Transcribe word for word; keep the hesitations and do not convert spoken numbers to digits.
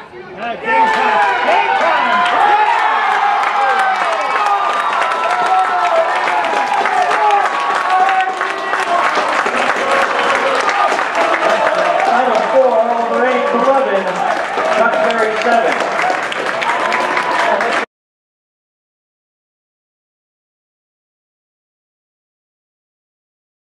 Game time! Game time! Title four, all the way, eleven, Duxbury seven.